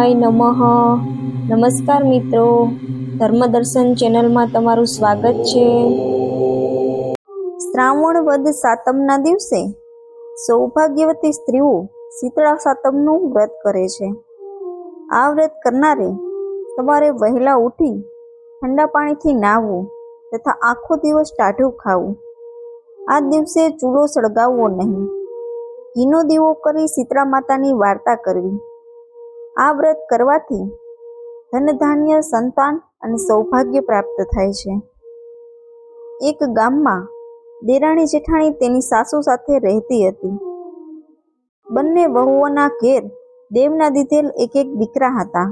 શિવાય નમઃ. નમસ્કાર મિત્રો, ધર્મદર્શન ચેનલમાં તમારું સ્વાગત છે. શ્રાવણ વદ સાતમના દિવસે સૌભાગ્યવતી સ્ત્રીઓ શીતળા સાતમનું વ્રત કરે છે. આ વ્રત કરનારે સવારે વહેલા ઉઠી ઠંડા પાણીથી નાહવું તથા આખો દિવસ ટાઢું ખાવું. આ દિવસે ચૂલો સળગાવવો નહીં. ઘીનો દીવો કરી શીતળા માતાની વાર્તા કરવી. આ વ્રત કરવાથી ધન ધાન્ય, સંતાન અને સૌભાગ્ય પ્રાપ્ત થાય છે. એક ગામમાં દેરાણી જેઠાણી તેની સાસુ સાથે રહેતી હતી. બંને વહુઓના ઘેર દેવના દીધેલ એક દીકરા હતા.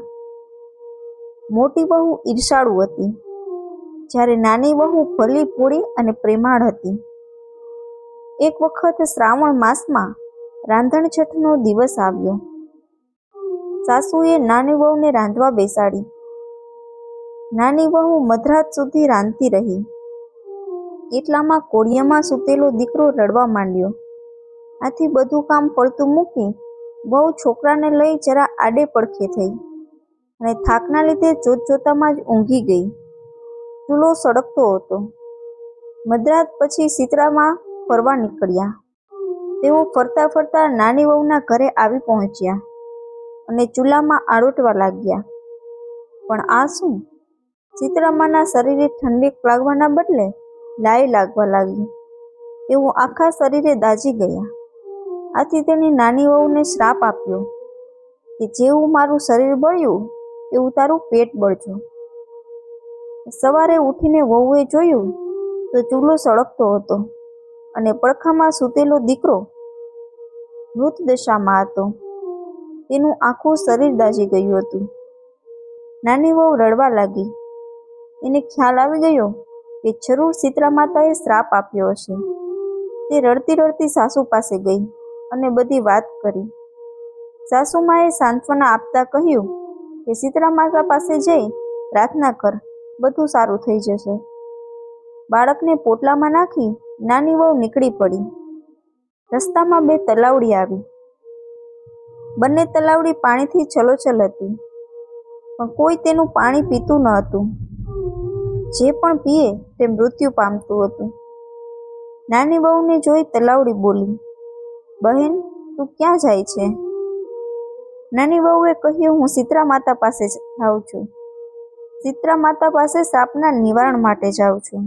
મોટી વહુ ઈર્ષાળુ હતી, જ્યારે નાની વહુ ભલી ભોળી અને પ્રેમાળ હતી. એક વખત શ્રાવણ માસમાં રાંધણ છઠનો દિવસ આવ્યો. સાસુએ નાની વહુને રાંધવા બેસાડી. નાની વહુ મધરાત સુધી રાંધતી રહી. એટલામાં કોળિયામાં સૂતેલો દીકરો રડવા માંડ્યો. આથી બધું કામ પડતું મૂકી વહુ છોકરાને લઈ જરા આડે પડખે થઈ અને થાકના લીધે જોતજોતામાં જ ઊંઘી ગઈ. ચૂલો સળગતો હતો. મધરાત પછી શીતળામાં ફરવા નીકળ્યા. તેઓ ફરતા ફરતા નાની વહુના ઘરે આવી પહોંચ્યા અને ચૂલામાં આળોટવા લાગ્યા. પણ આ શું? શીતળામાના શરીરે ઠંડી લાગવાના બદલે લાઈ લાગવા લાગી. તેઓ આખા શરીરે દાઝી ગયા. આથી તેની નાની વહુને શ્રાપ આપ્યો કે જેવું મારું શરીર બળ્યું એવું તારું પેટ બળજો. સવારે ઉઠીને વહુએ જોયું તો ચૂલો સળગતો હતો અને પડખામાં સૂતેલો દીકરો મૃત દશામાં હતો. તેનું આખું શરીર દાઝી ગયું હતું. નાની વહુ રડવા લાગી. એને ખ્યાલ આવી ગયો કે જરૂર શીતળા માતાએ શ્રાપ આપ્યો હશે. તે રડતી રડતી સાસુ પાસે ગઈ અને બધી વાત કરી. સાસુમાએ સાંત્વના આપતા કહ્યું કે શીતળા માતા પાસે જઈ પ્રાર્થના કર, બધું સારું થઈ જશે. બાળકને પોટલામાં નાખી નાની વહુ નીકળી પડી. રસ્તામાં બે તલાવડી આવી. બંને તલાવડી પાણીથી છલોછલ હતી, પણ કોઈ તેનું પાણી પીતું ન હતું. જે પણ પીએ તે મૃત્યુ પામતું હતું. નાની વહુને જોઈ તલાવડી બોલી, બહેન, તું ક્યાં જાય છે? નાની વહુએ કહ્યું, હું શીતળા માતા પાસે જાઉં છું. શીતળા માતા પાસે સાપના નિવારણ માટે જાઉં છું.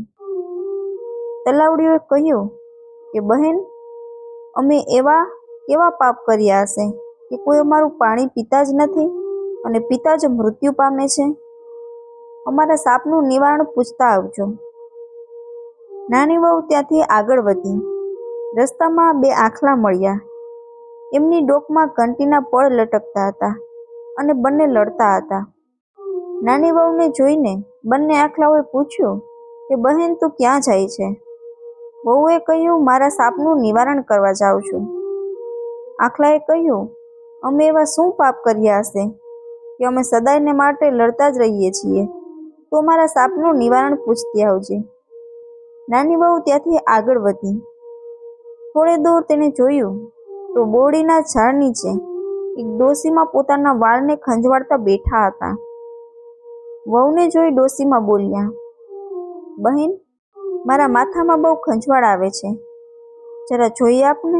તલાવડીઓએ કહ્યું કે બહેન, અમે એવા કેવા પાપ કર્યા હશે કે કોઈ અમારું પાણી પીતા જ નથી અને પીતા જ મૃત્યુ પામે છે? અમારા સાપનું નિવારણ પૂછતા આવજો. નાની વહુ ત્યાંથી આગળ વધી. રસ્તામાં બે આખલા મળ્યા. એમની ડોકમાં ઘંટીના પળ લટકતા હતા અને બંને લડતા હતા. નાની વહુને જોઈને બંને આખલાઓએ પૂછ્યું કે બહેન, તું ક્યાં જાય છે? વહુએ કહ્યું, મારા સાપનું નિવારણ કરવા જાઉં છું. આખલાએ કહ્યું, અમે એવા શું પાપ કર્યા હશે કે અમે સદાયને માટે લડતા જ રહીએ છીએ? તો મારા સાપનું નિવારણ પૂછતી આવજે. નાની વહુ ત્યાંથી આગળ વધી. થોડે દૂર તેને જોયું તો બોરડીના ઝાડ નીચે એક ડોશીમાં પોતાના વાળને ખંજવાળતા બેઠા હતા. વહુને જોઈ ડોશીમાં બોલ્યા, બહેન, મારા માથામાં બહુ ખંજવાળ આવે છે, જરા જોઈ આપને.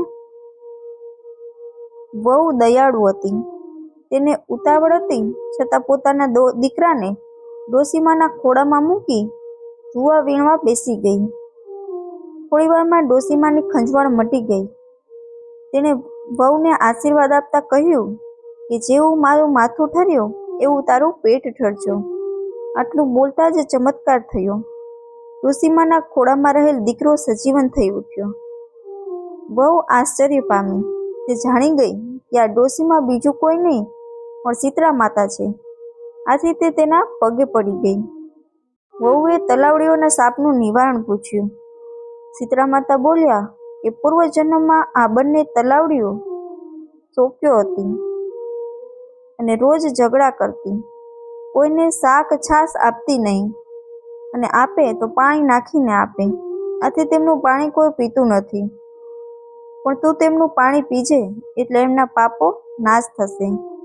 વહુ દયાળુ હતી. તેને ઉતાવળ હતી છતાં પોતાના દીકરાને ડોશીમાના ખોળામાં મૂકી જુવા વીણવા બેસી ગઈ. થોડીવારમાં ડોશીમાની ખંજવાળ મટી ગઈ. તેણે વહુને આશીર્વાદ આપતા કહ્યું કે જેવું મારું માથું ઠર્યું એવું તારું પેટ ઠરજો. આટલું બોલતા જ ચમત્કાર થયો. ડોશીમાના ખોળામાં રહેલ દીકરો સજીવન થઈ ઉઠ્યો. વહુ આશ્ચર્ય પામી. તે જાણી ગઈ કે આ ડોશીમાં બીજું કોઈ નહીં પણ શીતળા માતા છે. આથી તે તેના પગે પડી ગઈ. વહુએ તલાવડીઓના સાપનું નિવારણ પૂછ્યું. શીતળા માતા બોલ્યા કે પૂર્વજન્મમાં આ બંને તલાવડીઓ સોંપ્યો હતી અને રોજ ઝઘડા કરતી. કોઈને શાક છાશ આપતી નહીં અને આપે તો પાણી નાખીને આપે. આથી તેમનું પાણી કોઈ પીતું નથી. પણ તું તેમનું પાણી પીજે એટલે એમના પાપો નાશ થશે.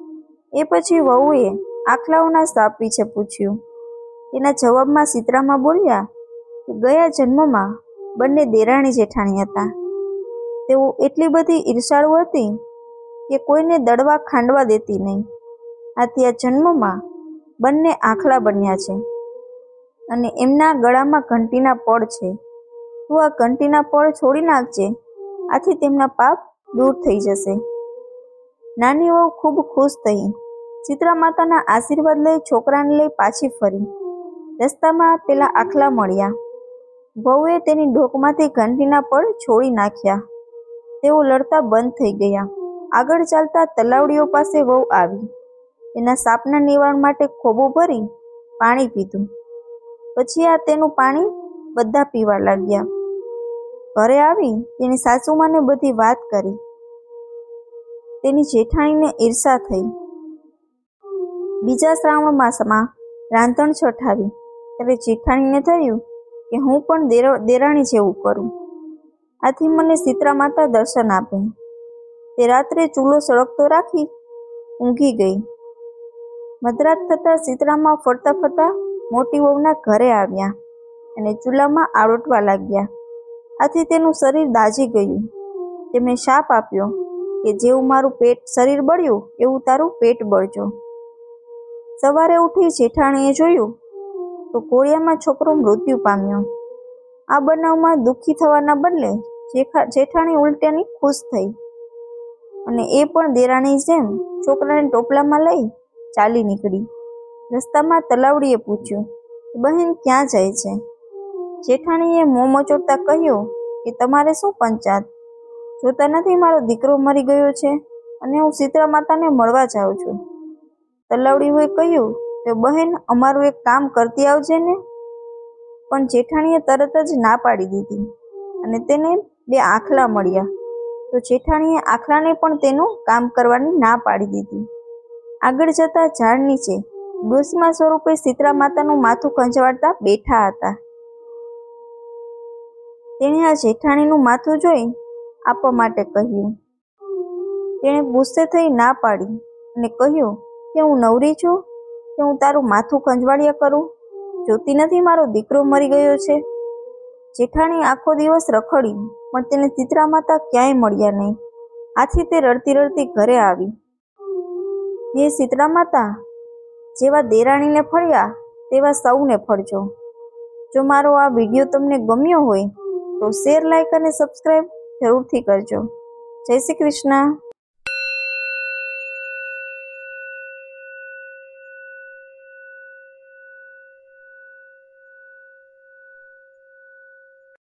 એ પછી વહુએ આખલાઓના સાપ વિશે પૂછ્યું. એના જવાબમાં સીતરામા બોલ્યા કે ગયા જન્મમાં બંને દેરાણી જેઠાણી હતા. તેઓ એટલી બધી ઈર્ષાળુ હતી કે કોઈને દળવા ખાંડવા દેતી નહીં. આથી આ જન્મમાં બંને આખલા બન્યા છે અને એમના ગળામાં ઘંટીના પડ છે. તું આ ઘંટીના પડ છોડી નાખજે, આથી તેમના પાપ દૂર થઈ જશે. નાની વહુ ખૂબ ખુશ થઈ. શીતળા માતાના આશીર્વાદ લઈ છોકરાને લઈ પાછી ફરી. રસ્તામાં પેલા આખલા મળ્યા. વહુએ તેની ડોકમાંથી ઘંટીના પડ છોડી નાખ્યા. તેઓ લડતા બંધ થઈ ગયા. આગળ ચાલતા તલાવડીઓ પાસે વહુ આવી. તેના સાપના નિવારણ માટે ખોબો ભરી પાણી પીધું. પછી આ તેનું પાણી બધા પીવા લાગ્યા. ઘરે આવી તેની સાસુમાને બધી વાત કરી. તેની જેઠાણીને ઈર્ષા થઈ. બીજા શ્રાવણ માસમાં રાંધણ છઠ આવી ત્યારે જેઠાણીને થયું કે હું પણ દેરાણી જેવું કરું. આથી મને શીતળા માતા દર્શન આપે. તે રાત્રે ચૂલો સળગતો રાખી ઊંઘી ગઈ. મધરાત થતાં શીતળામાં ફરતા ફરતા મોટી વહુના ઘરે આવ્યા અને ચૂલામાં આળોટવા લાગ્યા. આથી તેનું શરીર દાઝી ગયું. તેમણે શાપ આપ્યો કે જેવું મારું શરીર બળ્યું એવું તારું પેટ બળજો. સવારે ઉઠી જેઠાણીએ જોયું તો કોળિયામાં છોકરો મૃત્યુ પામ્યો. આ બનાવમાં દુઃખી થવાના બદલે જેઠાણી ઉલટાની ખુશ થઈ અને એ પણ દેરાણી જેમ છોકરાને ટોપલામાં લઈ ચાલી નીકળી. રસ્તામાં તલાવડીએ પૂછ્યું, બહેન ક્યાં જાય છે? જેઠાણીએ મોં મચોડતા કહ્યું કે તમારે શું પંચાત? જોતા નથી મારો દીકરો મરી ગયો છે અને હું શીતળા માતાને મળવા જાઉં છું. તલાવડીઓએ કહ્યું કે બહેન અમારું એક કામ કરતી આવજે ને. પણ જેઠાણીએ તરત જ ના પાડી દીધી અને તેને 2 આખલા મળ્યા તો જેઠાણીએ આખલાને પણ તેનું કામ કરવાની ના પાડી દીધી. આગળ જતા ઝાડ નીચે ડોશીમા સ્વરૂપે શીતળા માતાનું માથું ખંજવાળતા બેઠા હતા. તેણે આ જેઠાણીનું માથું જોઈ આપવા માટે કહ્યું. તેણે ગુસ્સે થઈ ના પાડી અને કહ્યું કે હું નવરી છું કે હું તારું માથું ખંજવાળ્યા કરું? જોતી નથી મારો દીકરો મરી ગયો છે? જેઠાણી આખો દિવસ રખડી પણ તેને શીતળા માતા ક્યાંય મળ્યા નહીં. આથી તે રડતી રડતી ઘરે આવી. હે શીતળા માતા, જેવા દેરાણીને ફળ્યા તેવા સૌને ફળજો. જો મારો આ વિડીયો તમને ગમ્યો હોય તો શેર, લાઈક અને સબસ્ક્રાઈબ જરૂરથી કરજો. જય શ્રી કૃષ્ણ.